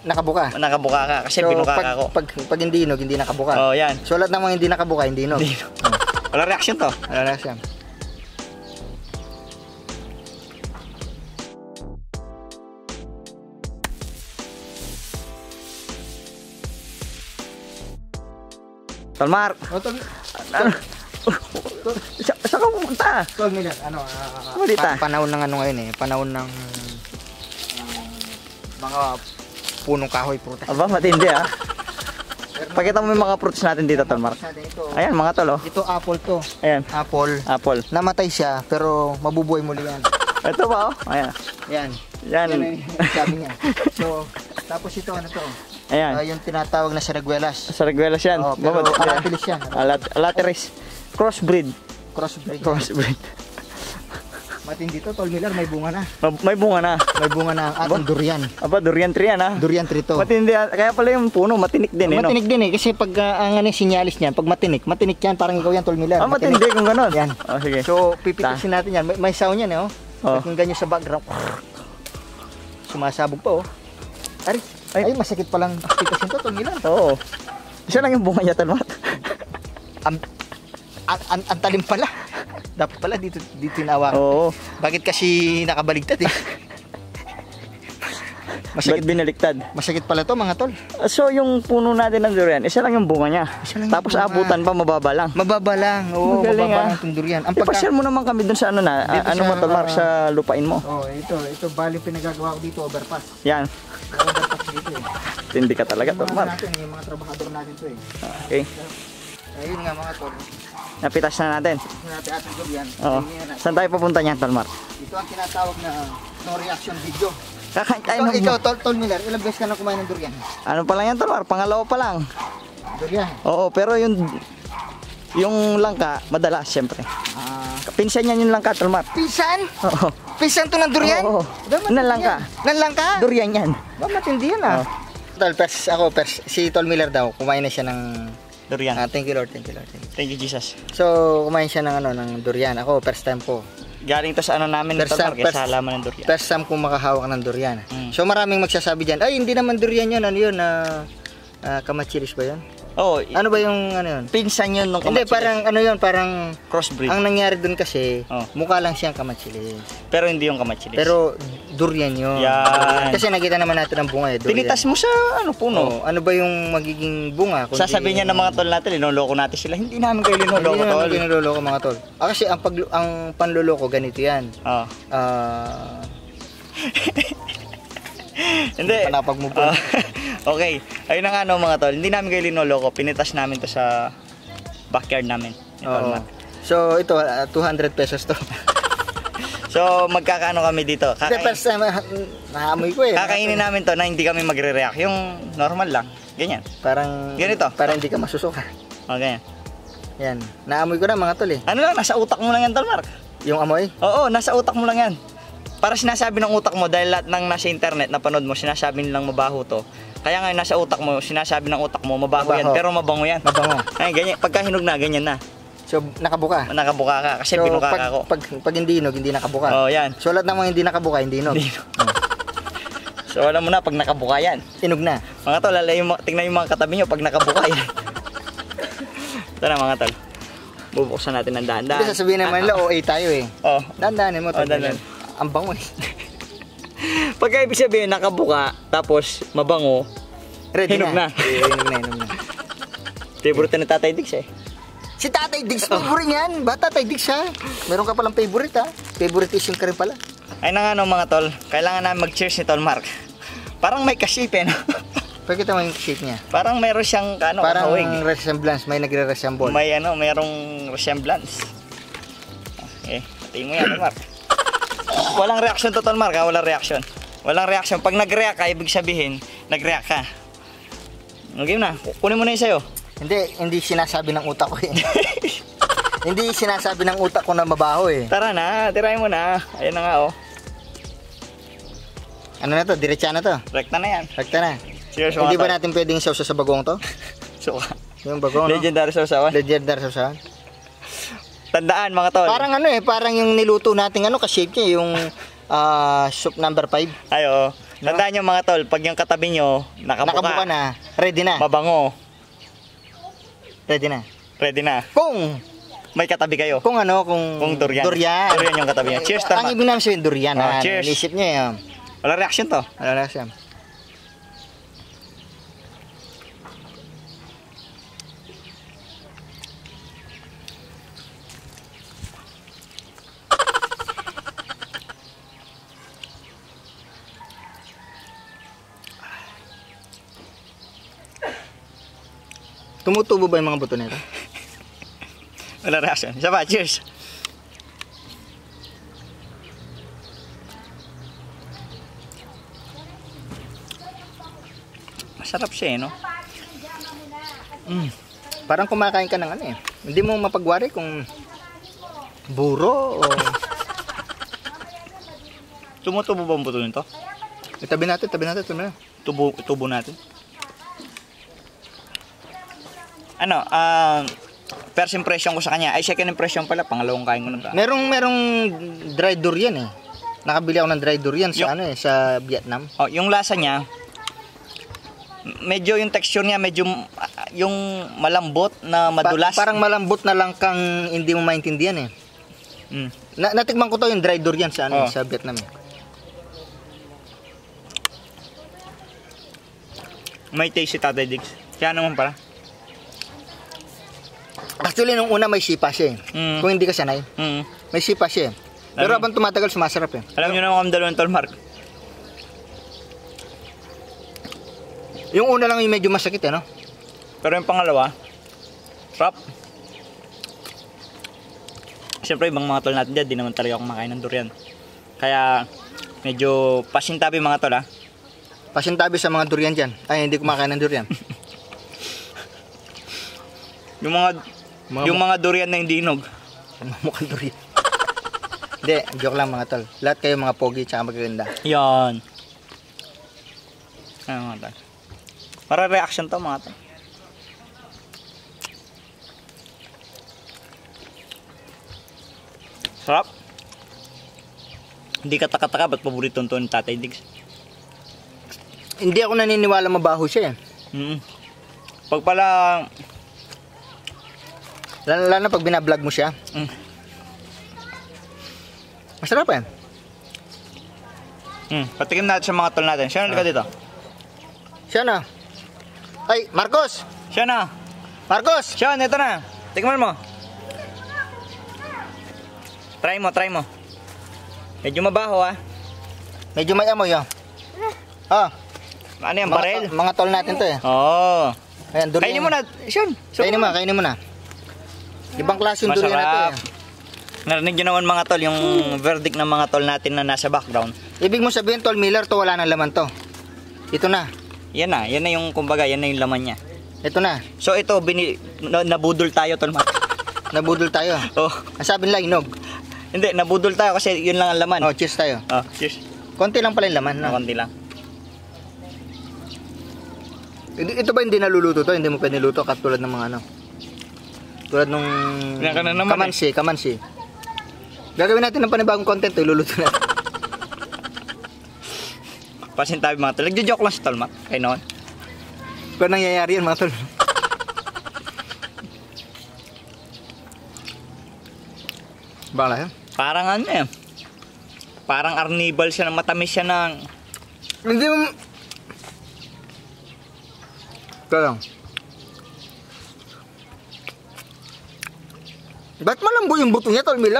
nakabuka. Nakabuka ka kasi So, binuka ka ako. Pag hindi hinog, hindi nakabuka. Oh, yan. So lahat ng mga hindi nakabuka, hindi hinog. Wala reaction to. Wala na siya. Talmar. Ano? Saan ka pumunta? Balita. Panahon ng ano ngayon eh. Panahon ng mga punong kahoy, prutas. Aba, matindi ah. Pakita mo yung mga fruits natin dito, Talmar. Ayan, mga tol, oh. Ito apple to. Ayan. Apple. Namatay siya, pero mabubuhay muli yan. Ito ba, oh? Ayan. Yan. Yan. Sabi niya. So, tapos ito, ano to? Ayan. Yung tinatawag na sariguelas. Sariguelas yan. Oh, pero aratilis yan. Alateris. Crossbreed. Crossbreed. Matindi to, Tol Miller, may bunga na. May bunga na. May bunga na ang ating durian. Aba, durian tree yan, ah. Durian tree to. Matindi, kaya pala yung puno, matinik din, eh, no? Matinik din eh, kasi pag ang ano yung sinyalis niyan, pag matinik yan, parang ikaw yan, Tol Miller. Ah, matindi kung gano'n. Yan. Oh, sige. So, pipitisin natin yan. May sound yan, eh, oh. Oh. Kung ganyan sa background. Sumasabog pa, oh. Ay, masakit palang pipitisin to, Tol Miller. Oo. Isa lang yung bunga niya, Talmar. Ang talim pala. Dapat pala dito inawakan. Oo. Bakit kasi nakabaligtad eh? Ba't binaliktad? Masakit pala to, mga tol. So yung puno natin ng durian, isa lang yung bunga niya. Tapos bunga. abutan pa, mababa lang. Mababa lang. Oo, Magaling, mababa ah. lang itong durian. Ipasyal mo naman kami dun sa ano na, Dito ano sa, mo, Talmar, sa lupain mo. Oh, ito bali pinagagawa ko dito, overpass. Yan. Overpass dito eh. Tindi ka talaga, Yung mga Talmar. natin, yung mga trabahador natin to eh. Okay. Ayun nga mga tol. Napitas na natin. Ito natin ating durian. Oo. Saan tayo papunta niyan, Talmar? Ito ang tinatawag na no reaction video. Kakain tayo ng... Ikaw, Tol Miller, ilang beses ka na kumain ng durian? Ano pa lang yan, Talmar? Pangalawa pa lang. Durian? Oo, pero yung langka, madalas, siyempre. Pinsan yan yung langka, Talmar. Pinsan? Oo. Pinsan to ng durian? Oo. Nan langka. Nan langka? Durian yan. Ba, matindi yan ah. Tol, si Tol Miller daw, kumain na siya ng Durian. thank you Lord. Thank you, Jesus. So, kumain siya ng durian. Ako, first time ko. Galing to sa ano namin, Talmar, kaya sa halaman ng durian. First time kong makahawak ng durian. So, maraming magsasabi dyan, ay, hindi naman durian yun. Ano yun? Kamachilis ba yun? Oo. Ano ba yung ano yun? Pinsan yun nung Hindi, kamachilis. parang ano yun, parang Crossbreed. ang nangyari dun kasi, Oh. mukha lang siyang kamachilis. Pero hindi yung kamachilis. Pero durian yun. Yan. Kasi nakita naman natin ang bunga eh. Durian. Pinitas mo sa ano puno. Oh, ano ba yung magiging bunga? Kundi Sasabihin niya ng mga tol natin, linoloko natin sila. Hindi namin kayo linoloko, hindi naman tol. kinuloloko mga tol. Kasi ang panloloko ganito yan. Oo. Hindi. Panapag-move on. Okay. Ayun na nga no, mga tol. Hindi namin kayo linoloko. Pinitas namin to sa backyard namin. Oo. So ito, 200 pesos to. So magkakaano kami dito. Kasi first time, naamoy ko eh. Kakainin namin to na hindi kami magre-react. Yung normal lang. Ganyan. Parang, ganito. Parang hindi ka masusuka. O, ganyan. Yan. Naamoy ko na mga tol eh. Ano lang, nasa utak mo lang yan, Talmar. Yung amoy? Oo, nasa utak mo lang yan. Para sinasabi ng utak mo, dahil lahat ng nasa internet na panood mo, sinasabi nilang mabaho to. Kaya ngayon nasa utak mo, sinasabi ng utak mo, mabaho yan, pero mabango yan. Mabango. Ay, ganyan, pagka hinog na, ganyan na. So, nakabuka. Nakabuka ka, kasi binuka ka ako. Pag hindi hinog, hindi nakabuka. Oo, yan. So, lahat ng mga hindi nakabuka, hindi hinog. So, alam mo na, pag nakabuka yan. Hinog na. Mga tol, tingnan yung mga katabi nyo, pag nakabuka yan. Ito na mga tol. Bubuksan natin ng dahan-dahan. Hindi, sasabihin naman nila, OA tayo eh. Oo. Dahan-dahanin mo. Dahan-dahan. Ang bango eh. Pagka ibig sabihin, nakabuka, tapos mabango, hinog na. Hinog na. Favorite na Tatay Diggs eh. Si Tatay Diggs, favorite yan. Ba, Tatay Diggs ha? Meron ka palang favorite ha? Favoritism ka rin pala. Ay na nga no mga tol, kailangan namin mag-cheers ni Tol Mark. Parang may kasip eh, no? Pakita mo yung shape niya. Parang meron siyang parang kahawig. resemblance, may nagre-resemble. May merong resemblance. Okay, tingin mo yan, Tol Mark. Walang reaction to, Tol Mark, ha? Walang reaction. Walang reaction. Pag nag-react ka, ibig sabihin, nag-react ka. Okay na, kunin mo na yung sa'yo. Hindi sinasabi ng utak ko eh. Hindi sinasabi ng utak ko na mabaho eh. Tara na, tirahin mo na. Ayun na nga, oh. Ano na to? Diretsa na to? Rekta na yan. Rekta na. Cheers, Hindi mga ba tol. natin pwedeng sauce sa bagong to? Suka. Yung bagong, no? Legendary sausawan. Legendary sausawan. Tandaan, mga tol. Parang ano eh, parang yung niluto natin ano, ka-shape niya, yung soup number 5. Ay, oo. Tandaan nyo mga tol, pag yung katabi nyo, Nakabuka na. Ready na. mabango, Ready na. ready na. Kung May katabi kayo. kung Durian. Durian. Durian yung katabi nyo. Cheers, tama. Ang ibig namin sabihin durian. Oh, cheers. Nisip niya yun. Wala reaction to. Ano na siya? Tumutubo ba yung mga buto nito? Wala reaction. Isa pa, cheers. Masarap siya eh, no? Parang kumakain ka ng ano eh. Hindi mo mapagwari kung buro o... Tumutubo ba ang buto nito? Tabi natin. Tubo natin. Ano, first impression ko sa kanya, ay second impression pala, pangalawang kain ko na ba? Merong dry durian eh. Nakabili ako ng dry durian sa sa Vietnam. Oh, yung lasa niya, medyo yung texture niya, medyo yung malambot na madulas. Parang malambot na lang kang hindi mo maintindihan eh. Natikman ko to yung dry durian sa sa Vietnam eh. May taste si Tatay Diggs. Kaya naman pala. Actually, nung una may sipa siya eh. Kung hindi ka sanay, may sipa siya eh. Pero habang tumatagal, sumasarap eh. Alam nyo naman kung dalawang tol, Mark. Yung una lang yung medyo masakit eh, no? Pero yung pangalawa, sarap. Siyempre, ibang mga tol natin dyan, di naman talaga kumakain ng durian. Kaya, medyo pasintabi mga tol, ha? Pasintabi sa mga durian dyan. Ay, hindi kumakain ng durian. Yung mga durian na hindi hinog. Mukhang durian. Hindi, joke lang mga tol. Lahat kayo mga pogi tsaka magaganda. Yan. Ano mga tol? Para reaction to mga tol. Sarap. Hindi kataka-taka, ba't paborito to ni Tatay Diggs? Hindi ako naniniwala mabaho siya eh. Pag pala... Lalo na pag binablog mo siya. Masarap eh. Patikim natin sa mga tol natin. Siya na dito. Siya na. Ay, Marcos! Siya na. Marcos! Siya, ito na. Tikman mo. Try mo. Medyo mabaho ah. Medyo may amoy oh. Ah. Ano yan, barel? Mga tol natin to eh. Oo. Ayan, durian. Kainin mo na. Siya. Kainin mo na. Ibang klase yung durian na to eh. Narinig nyo naman mga tol, yung verdict ng mga tol natin na nasa background. Ibig mo sabihin, Tol Miller, to wala nang laman to. Ito na. Yan na yung kumbaga, yan na yung laman niya. Ito na. So ito, nabudol tayo tol. Nabudol tayo. Oh. Ang sabi nila, inog. Hindi, nabudol tayo kasi yun lang ang laman. Oh, cheers tayo. Oh, cheers. Konti lang pala yung laman. No? Konti lang. Ito ba hindi naluluto to? Hindi mo pwede luto katulad ng mga ano. Tulad nung kamansi. Gagawin natin ng panibagong content, iluluto natin. Pasintabi mga tol. Nagjo-joke lang si Tol, Mark. Kaya noon. Pero nangyayari yan mga tol. Bala yan. Parang ano eh. Parang arnibal siya, matamis siya ng... Hindi mo... Ito lang. Ba't malambo yung buto niya, Tol Miller?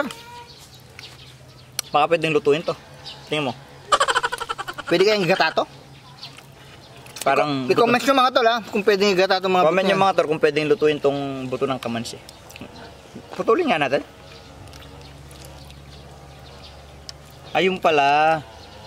Baka pwedeng lutuin to. Tingnan mo. Pwede kayang igata to? Parang... I-comment nyo mga tol ha, kung pwedeng igata to mga buto. Comment nyo mga tol kung pwedeng lutuin tong buto ng kamansi. Putulin nga natin. Ayun pala.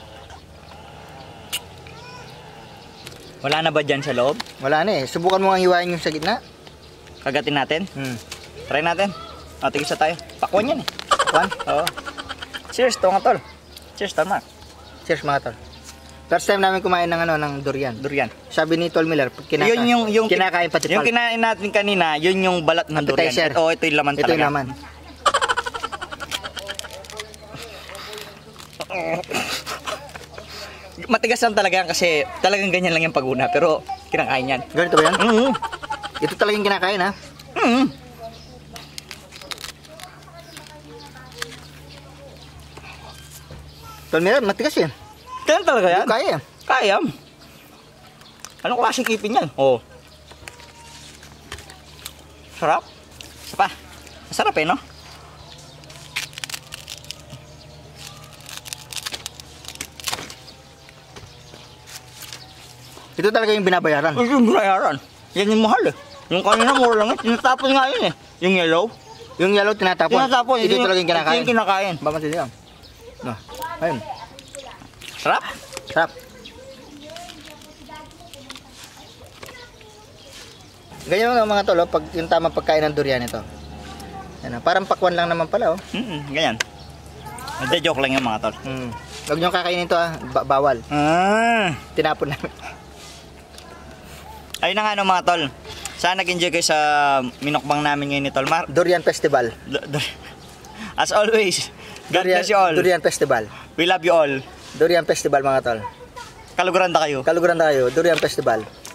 Wala na ba dyan sa loob? Wala na eh. Subukan mo nga hiwain yung sa gitna. Kagatin natin. Try natin. Tigisa tayo. Pakwan yan eh. Pakwan? Oo. Cheers to mga tol. Cheers tol Mark. Cheers mga tol. First time namin kumain ng ano, ng durian. Durian. Sabi ni Tol Miller, kinakain pati yung kinain natin kanina, yun yung balat ng durian. Oh, ito yung laman talaga. Ito yung laman. Matigas lang talaga yan kasi talagang ganyan lang yung pag-una. Pero kinakain yan. Ganito ba yan? Mm. Ito talagang kinakain ha? Mm. Tol Mira, matigas yan. Kaya talaga yan. Kaya yan. Kaya. Anong klaseng ipin yan? Oh. Sarap. Isa pa. Masarap eh, no? Ito talaga yung binabayaran. Ito yung binayaran. Yan yung mahal eh. Yung kanina mura lang eh. Tinatapon nga yun eh. Yung yellow. Yung yellow tinatapon. Tinatapon. Ito talaga yung kinakain. Ito yung kinakain. Bamansin niyo. No. Ayun. Sarap. Sarap. Ganyan mga mga tol, oh, pag yung tamang pagkain ng durian ito. Yan, parang pakwan lang naman pala, oh. Ganyan. Hindi, joke lang yung mga tol. Huwag niyong kakainin ito, ah. Bawal. Tinapon namin. Ayun na nga no, mga tol. Sana nag-enjoy kayo sa minukbang namin ngayon ni Tol Mar. Durian Festival. As always, God bless you all. Durian Festival. We love you all. Durian Festival mga tol. Kaluguranda kayo. Kaluguranda kayo. Durian Festival.